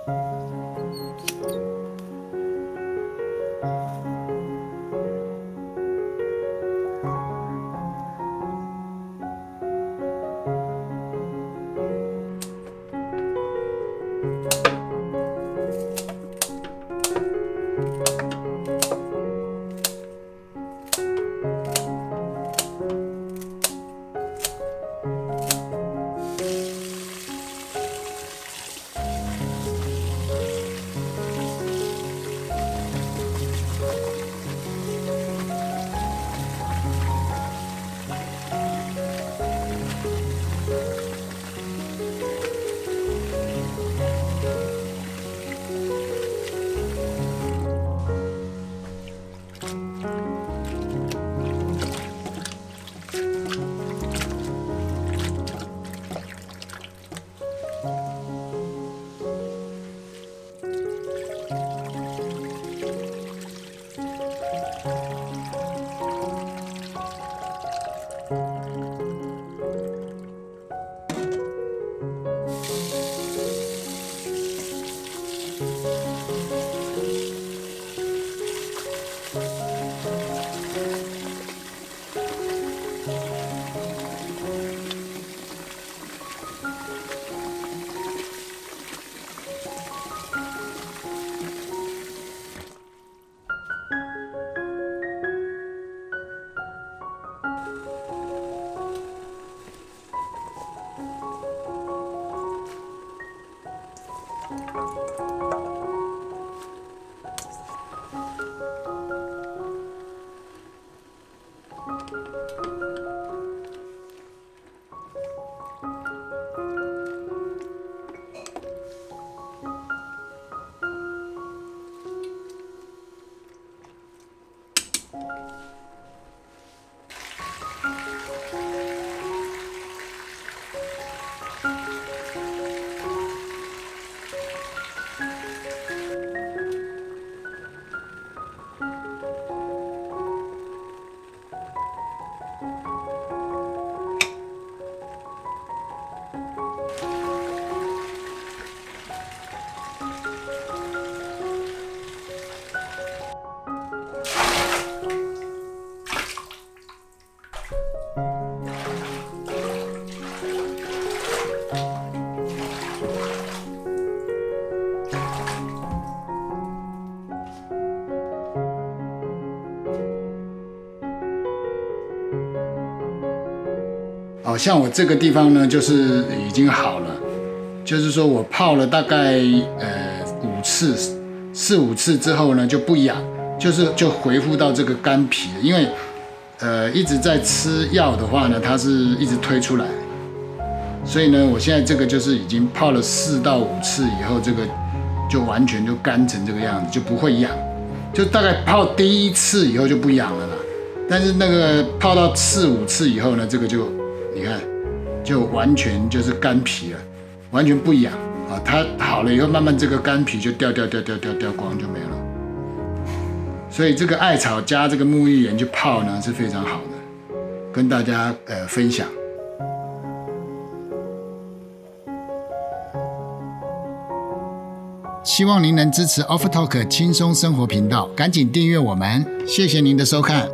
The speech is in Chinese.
好像我这个地方呢，就是已经好了，就是说我泡了大概5次，4、5次之后呢就不痒，就恢复到这个干皮了。因为一直在吃药的话呢，它是一直推出来，所以呢，我现在这个就是已经泡了4到5次以后，这个就完全就干成这个样子，就不会痒。就大概泡第1次以后就不痒了啦，但是那个泡到4、5次以后呢，这个就你看，就完全就是干皮了，完全不痒啊。它好了以后，慢慢这个干皮就掉光就没了。所以这个艾草加这个沐浴盐去泡呢是非常好的，跟大家分享。希望您能支持 Off Talk 轻松生活频道，赶紧订阅我们，谢谢您的收看。